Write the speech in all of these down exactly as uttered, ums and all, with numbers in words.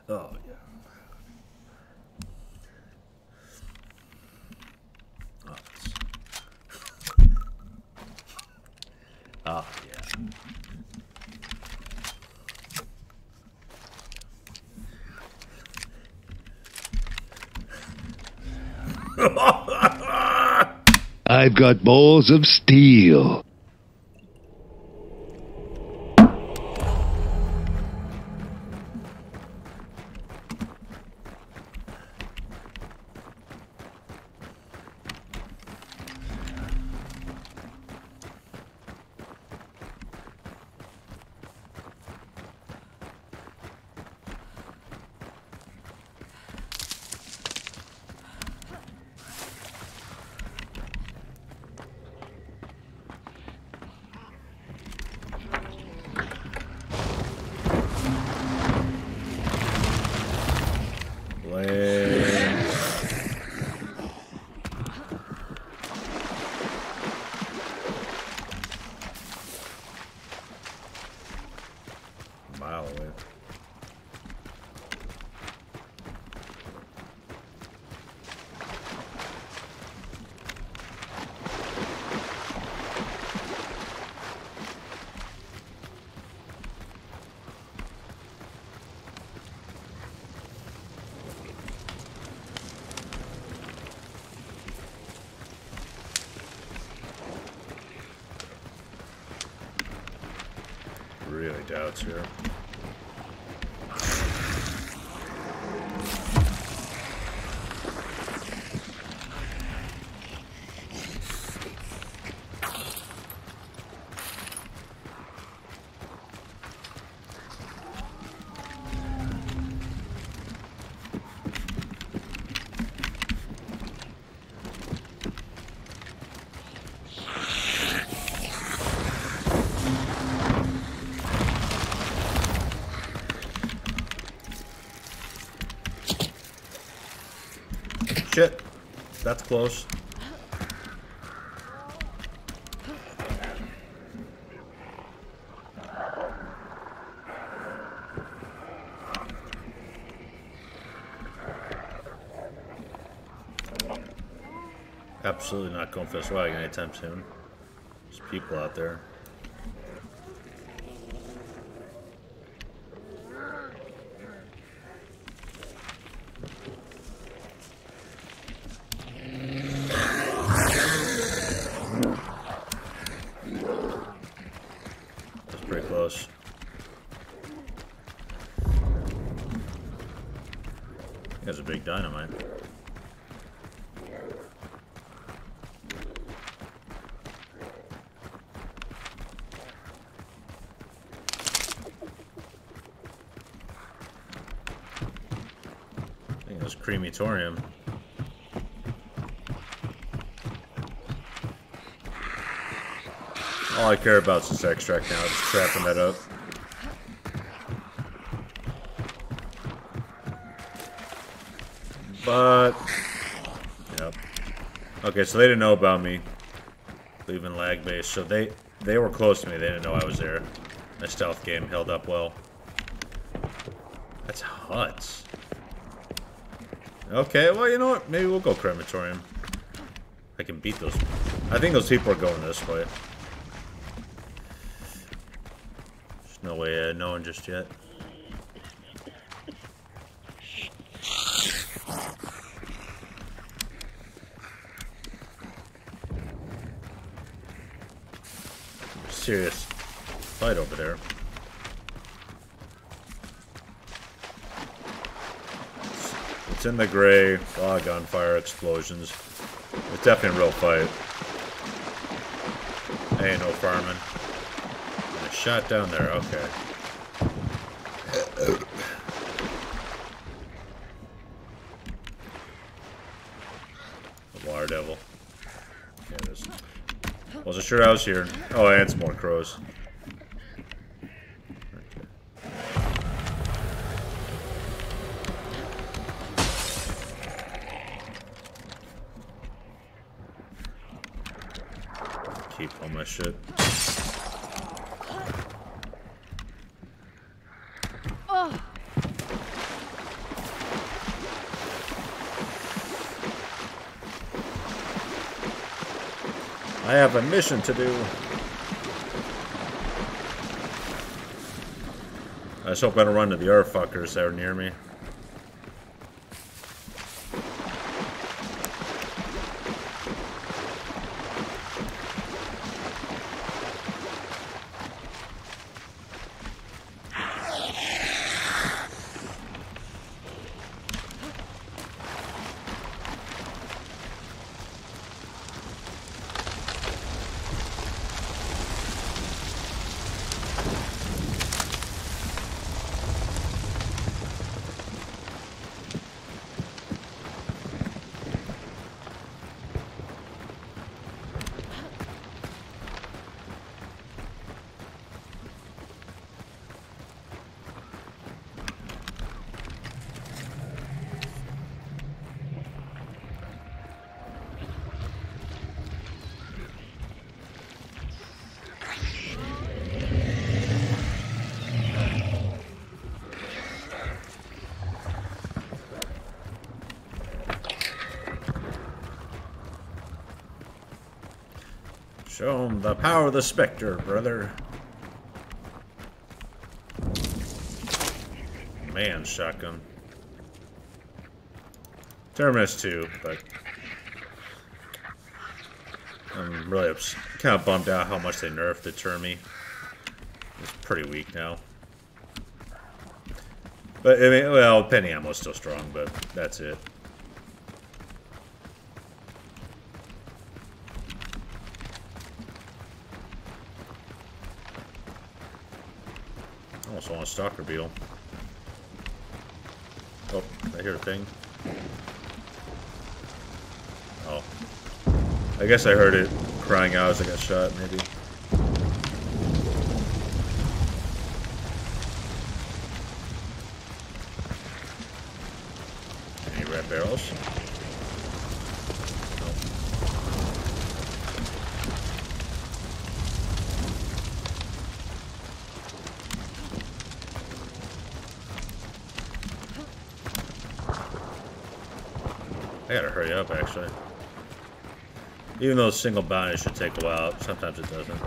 Oh, yeah. Oh, that's... oh yeah. I've got balls of steel. Mile away. Really doubts here. Shit, that's close. Absolutely not going for this wagon anytime soon. There's people out there. Pretty close. That's a big dynamite. I think it was crematorium. All I care about is this extract now, just trapping that up. But, yep. Okay, so they didn't know about me leaving lag base, so they they were close to me. They didn't know I was there. My stealth game held up well. That's huts. Okay, well, you know what? Maybe we'll go crematorium. I can beat those. I think those people are going this way. There's no way of knowing just yet. Serious fight over there. It's in the gray. A lot of gunfire, explosions. It's definitely a real fight. Hey, no farming. And a shot down there. Okay. The water devil. Yeah, it is. Wasn't sure I was here. Oh, and some more crows. Keep all my shit. I have a mission to do. I just hope I don't run into the other fuckers that are near me. Show 'em the power of the Spectre, brother. Man, shotgun. Terminus two, but I'm really kind of bummed out how much they nerfed the Termi. It's pretty weak now. But, I mean, well, Penny Ammo's still strong, but that's it. I almost want a Stalker Beetle. Oh, I hear a thing. Oh. I guess I heard it crying out as I got shot, maybe. Any red barrels? Nope. I gotta hurry up, actually. Even though single bounty should take a while, sometimes it doesn't.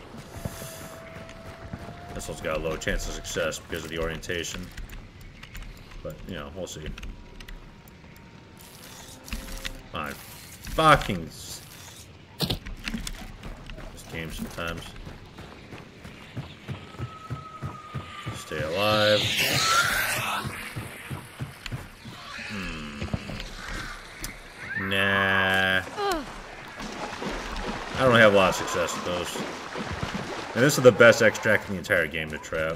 This one's got a low chance of success because of the orientation. But, you know, we'll see. Fine. Fucking... This game sometimes. Stay alive. Nah. I don't have a lot of success with those. And this is the best extract in the entire game to trap.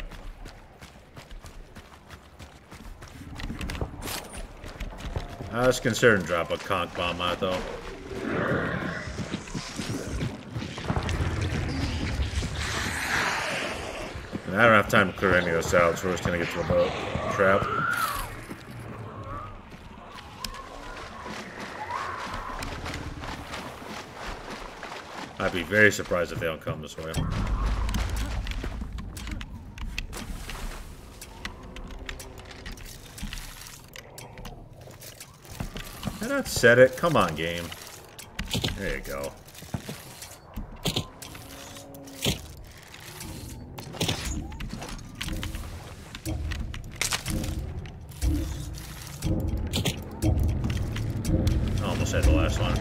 I was considering drop a conch bomb out though. And I don't have time to clear any of those out, so we're just gonna get to the boat. Trap. I'd be very surprised if they don't come this way. I not set it. Come on, game. There you go. I almost had the last one.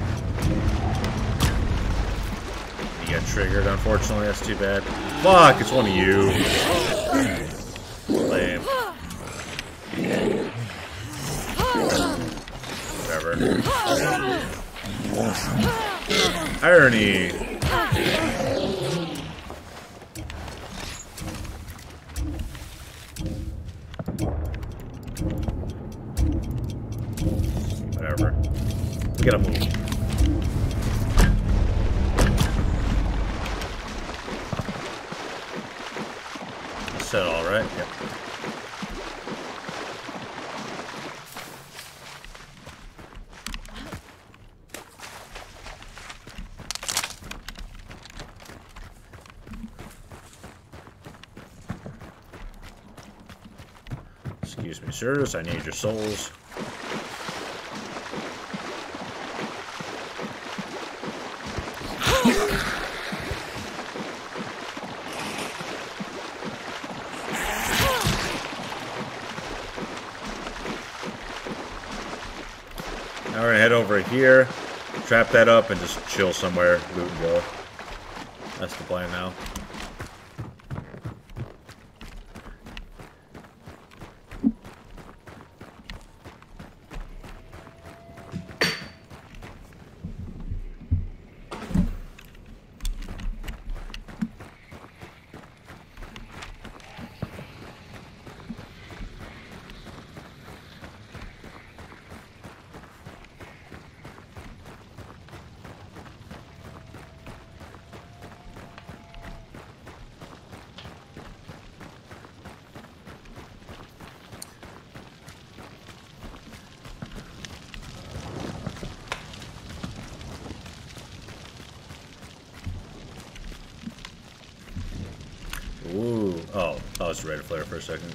You got triggered, unfortunately. That's too bad. Fuck, it's one of you. Lame. Whatever. Irony. Whatever. We gotta move. Set all right. Yep. Excuse me, sirs. I need your souls. we're gonna head over here, trap that up, and just chill somewhere, loot and go. That's the plan now. Ooh. Oh, I was ready to flare for a second.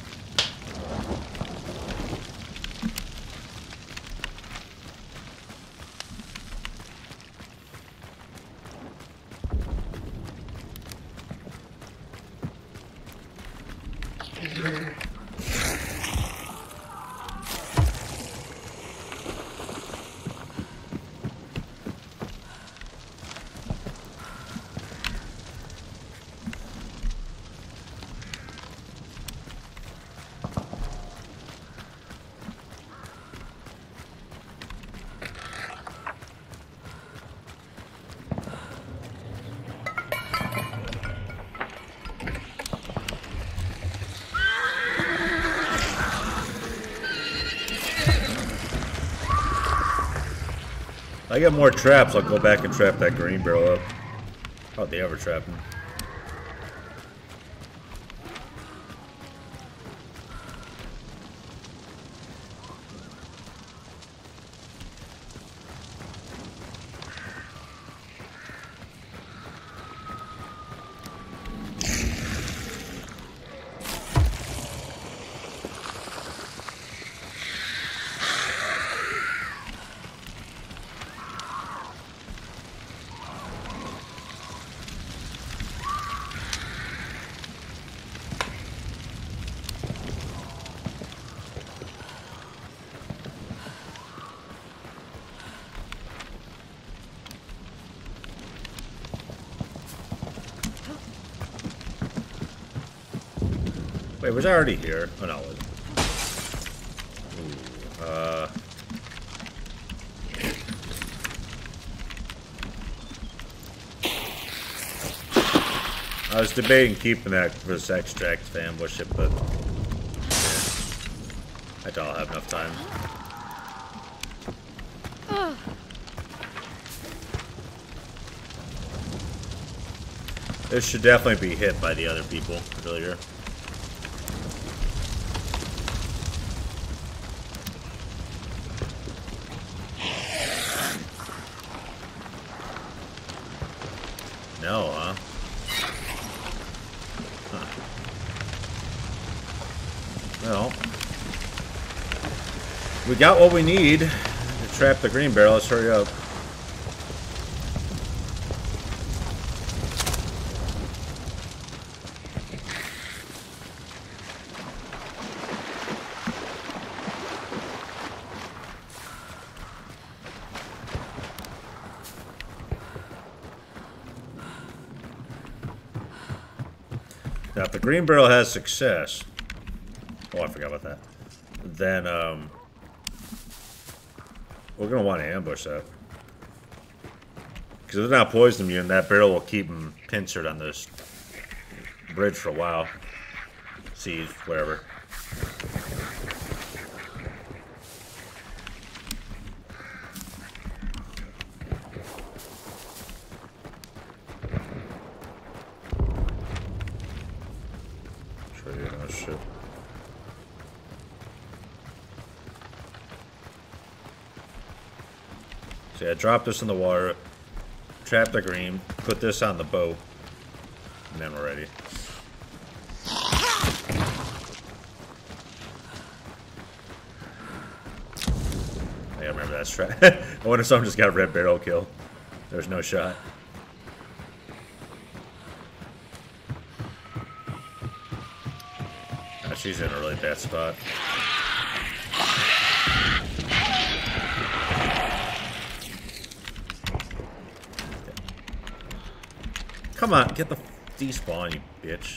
I get more traps, I'll go back and trap that green barrel up. How'd they ever trap him? Wait, was I already here? Oh no, it wasn't. Ooh, uh... I was debating keeping that for this extract to ambush it, but yeah, I doubt I'll have enough time. This should definitely be hit by the other people earlier. No, huh? Huh. Well, we got what we need to trap the green barrel. Let's hurry up. Now, if the green barrel has success, oh, I forgot about that. Then, um, we're gonna want to ambush that because if they're not poison immune, that barrel will keep them pincered on this bridge for a while. Siege, whatever. Oh shit. So yeah, drop this in the water, trap the green, put this on the boat, and then we're ready. I remember that strat. I wonder if someone just got a red barrel kill. There's no shot. She's in a really bad spot. Come on, get the despawn, you bitch.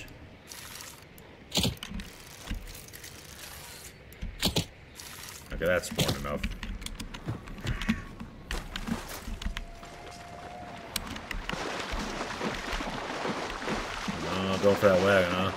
Okay, that's spawned enough. No, go for that wagon, huh?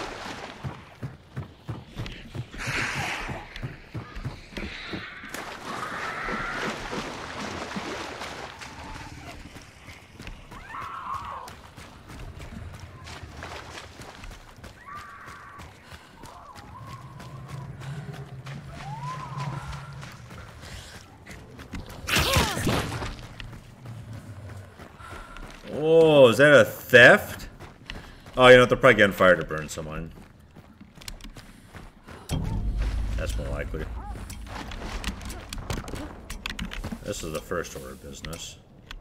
Oh, is that a theft? Oh, you know, they're probably getting fired to burn someone. That's more likely. This is the first order of business.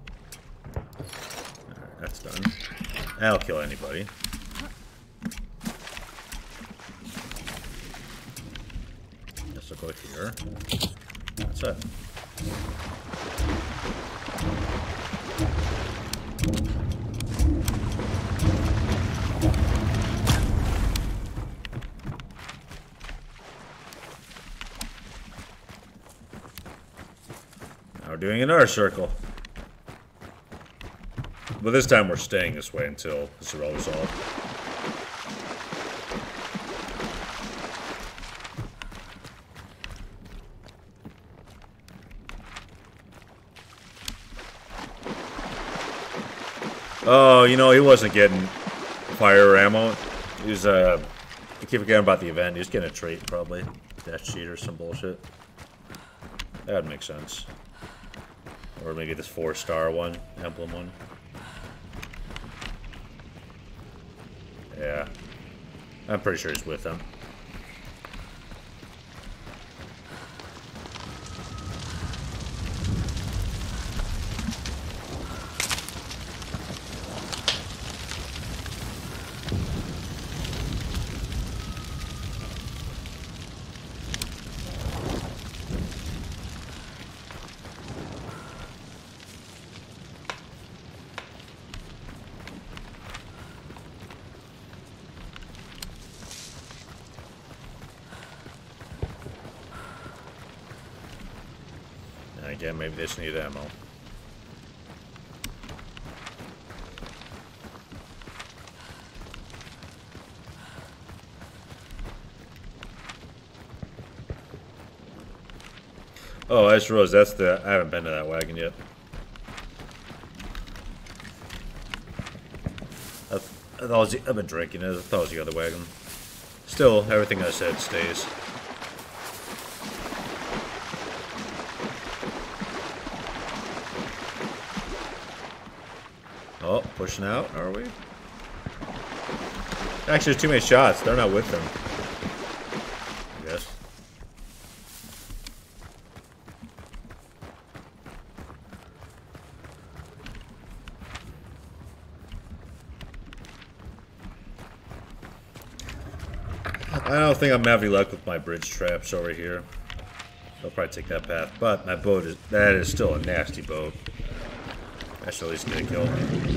Alright, that's done. That'll kill anybody. This will go here. That's it. Now we're doing another circle. But this time we're staying this way until this is all resolved. Oh, you know, he wasn't getting fire ammo. He was, uh, I keep forgetting about the event. He was getting a trait, probably. Death sheet or some bullshit. That would make sense. Or maybe this four-star one, emblem one. Yeah. I'm pretty sure he's with them. Again, maybe they just need ammo. Oh, Ice Rose, that's the... I haven't been to that wagon yet. I, th I thought it was, I've been drinking it. I thought it was the other wagon. Still, everything I said stays. Oh, pushing out, are we? Actually, there's too many shots. They're not with them. I guess. I don't think I'm having luck with my bridge traps over here. I'll probably take that path. But my boat is... That is still a nasty boat. I should at least get a kill.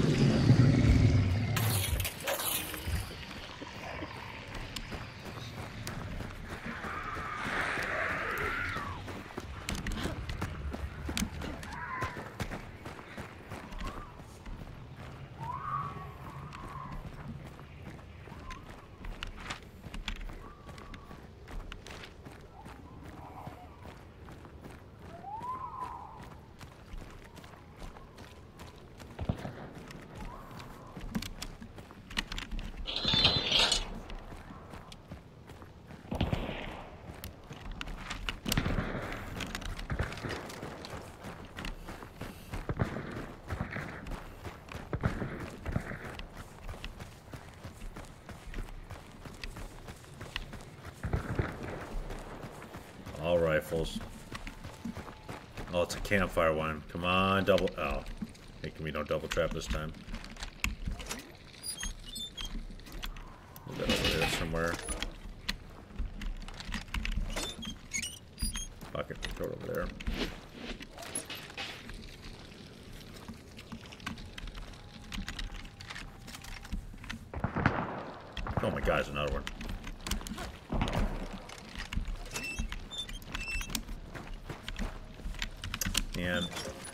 All rifles. Oh, it's a campfire one. Come on, double. Oh, making me no double trap this time. Is that over there somewhere? Bucket, throw it over there. Oh my god, there's another one. And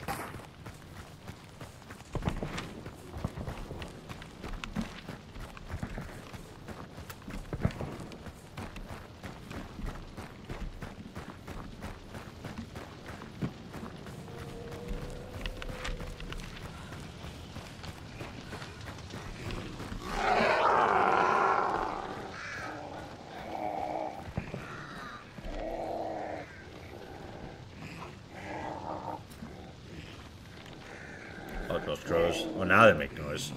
oh, those crows. Oh, now they make noise.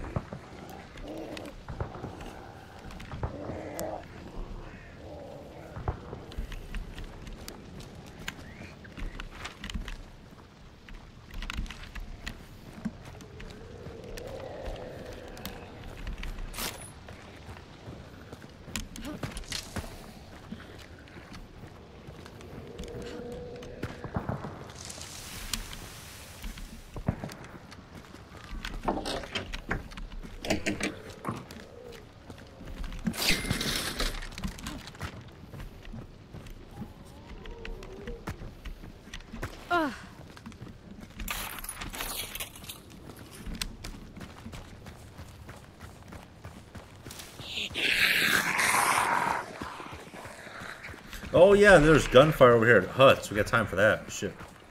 Oh yeah, there's gunfire over here at huts. We got time for that. Shit.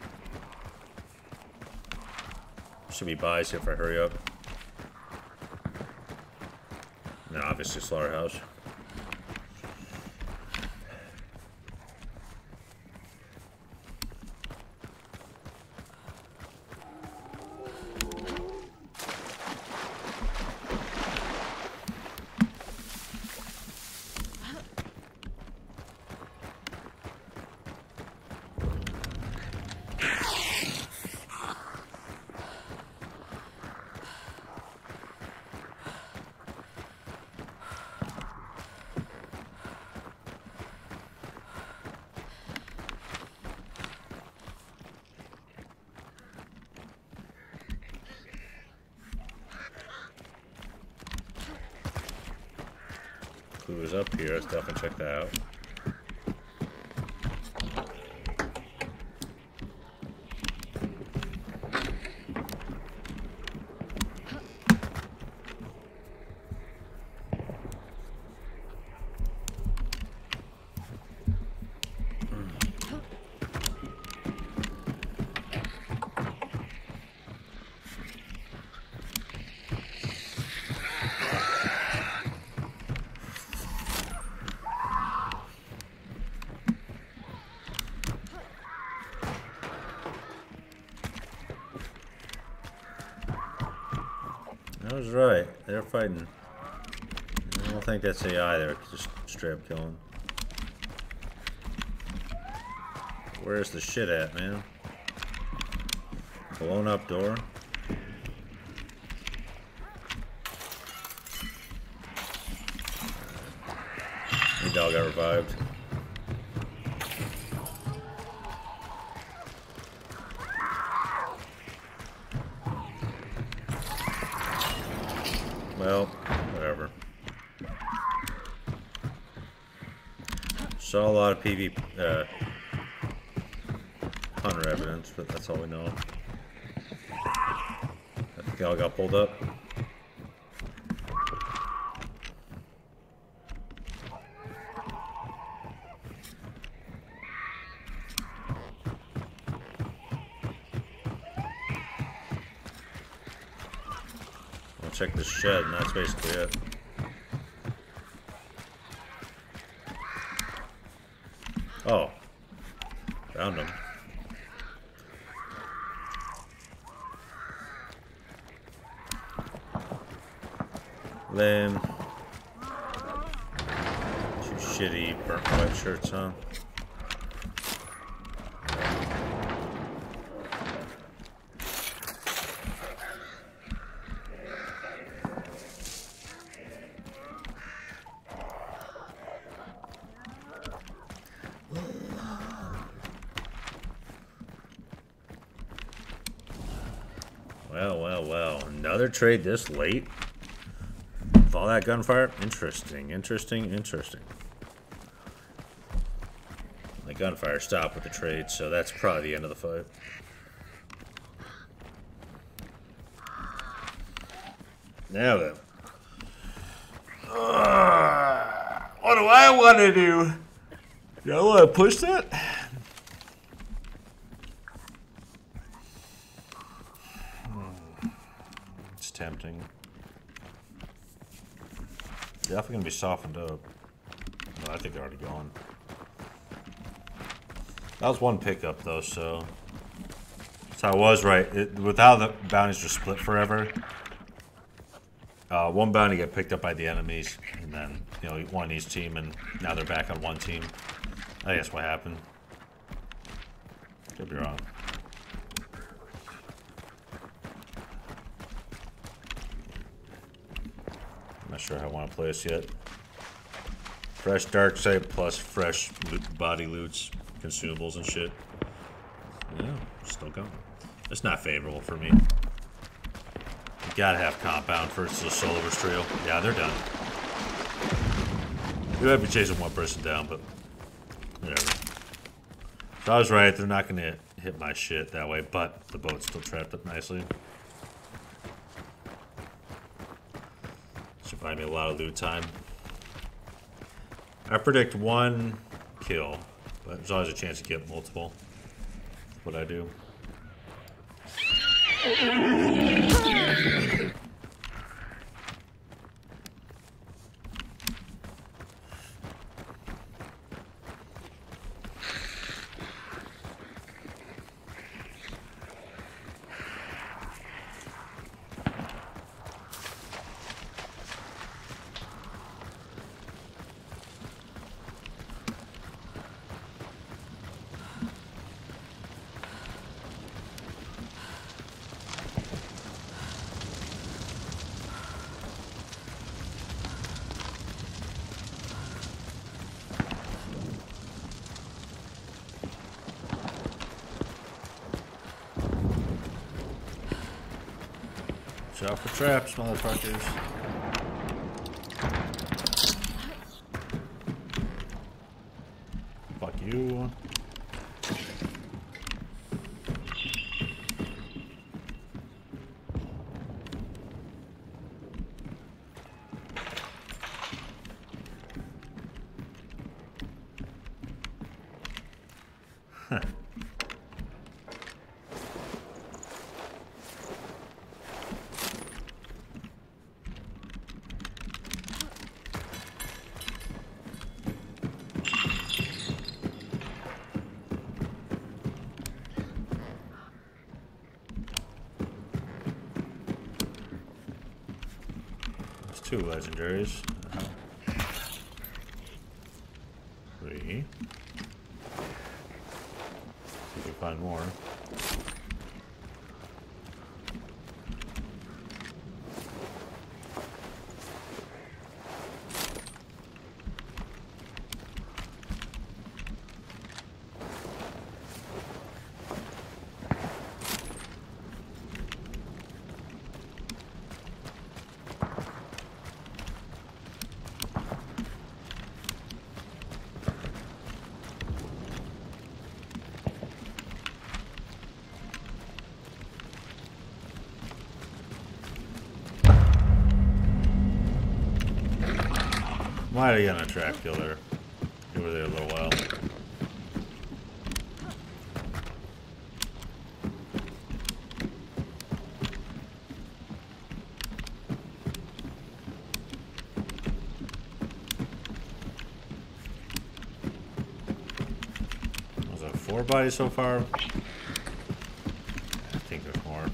Should be by, see if I hurry up. No, obviously slaughterhouse. Clue is up here. Let's definitely check that out. I was right. They're fighting. I don't think that's A I. They're just straight up killing. Where's the shit at, man? Blown up door. The dog got revived. Well, whatever. Saw a lot of P V uh, hunter evidence, but that's all we know. I think they all got pulled up. Check the shed, and that's basically it. Oh. Found him. Lame. Two shitty burnt white shirts on. Well, well, well. Another trade this late? All that gunfire? Interesting, interesting, interesting. The gunfire stopped with the trade, so that's probably the end of the fight. Now then. Uh, what do I want to do? Do I want to push that? Hmm. It's tempting. Definitely going to be softened up. No, I think they're already gone. That was one pickup, though, so... So I was right. It, with how the bounties were split forever, uh, one bounty got picked up by the enemies, and then, you know, one each team, and now they're back on one team. I think that's what happened. Could be wrong. I'm not sure how I want to play this yet. Fresh dark side plus fresh loot, body loots, consumables and shit. Yeah, still going. It's not favorable for me. You gotta have compound first to solo Restreal. Yeah, they're done. We might be chasing one person down, but whatever. So I was right, they're not gonna hit my shit that way, but the boat's still trapped up nicely. Should buy me a lot of loot time. I predict one kill, but there's always a chance to get multiple. That's what I do. Out for traps, motherfuckers. Fuck you. Huh. Two legendaries. Three. See if we can find more. Might have gotten a track killer. You were there a little while. Was that four bodies so far? I think there's more.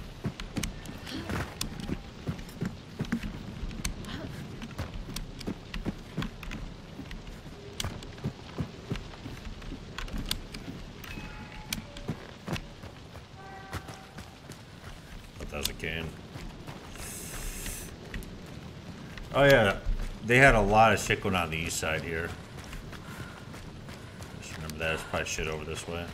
Oh yeah, they had a lot of shit going on, on the east side here. Just remember that, there's probably shit over this way.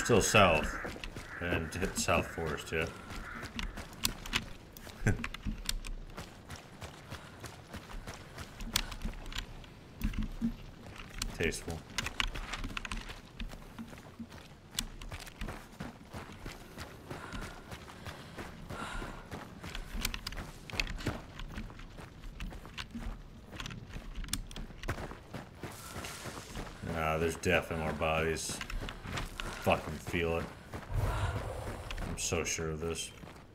Still south. And hit South Forest yet. Tasteful. Ah, there's definitely more bodies. Fucking feel it. I'm so sure of this.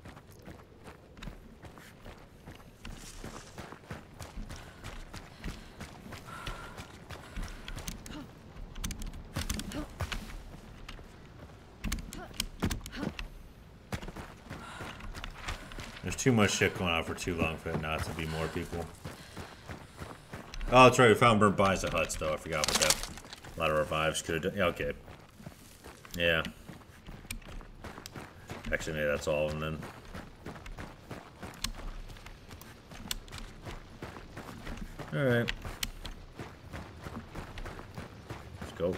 There's too much shit going on for too long for it not to be more people. Oh, that's right. We found burnt bodies at huts, though. I forgot about that. A lot of revives could have done. Yeah, okay. Yeah. Actually, maybe that's all of them then. Alright. Let's go.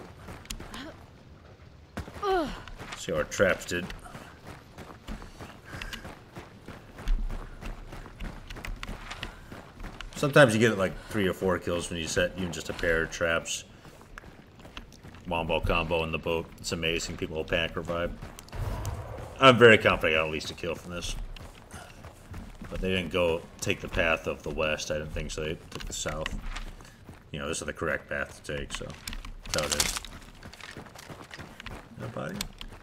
See how our traps did. Sometimes you get like three or four kills when you set even just a pair of traps. Wombo combo in the boat. It's amazing. People will panic revive. I'm very confident I got at least a kill from this. But they didn't go take the path of the west. I didn't think so. They took the south. You know, this is the correct path to take, so that's how it is. Nobody?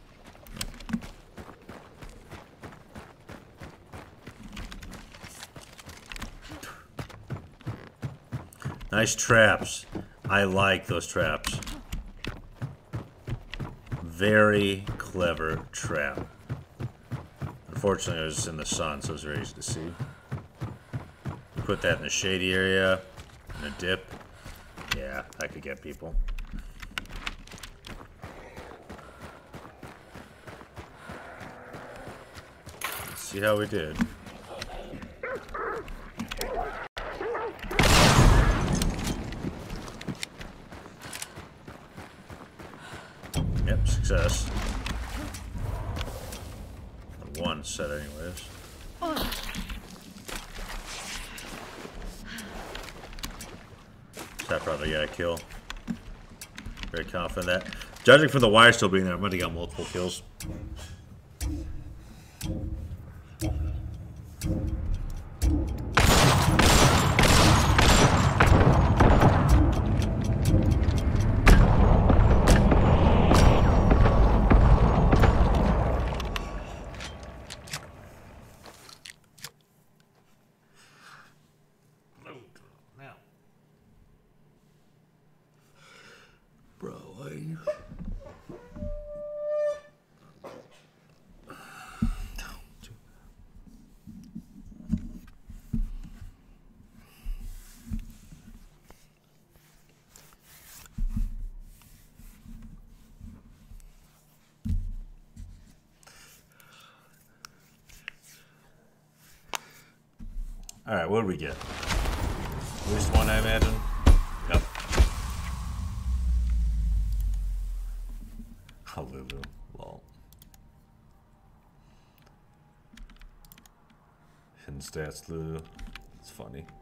Nice traps. I like those traps. Very clever trap. Unfortunately, it was in the sun, so it was very easy to see. You put that in the shady area, in a dip. Yeah, that could get people. Let's see how we did. Yep, success. One set anyways. So I probably got a kill. Very confident that. Judging from the wire still being there, I might have got multiple kills. Alright, what did we get? At least one, I imagine. Yep. Lulu. Lol. Hidden stats, Lulu. It's funny.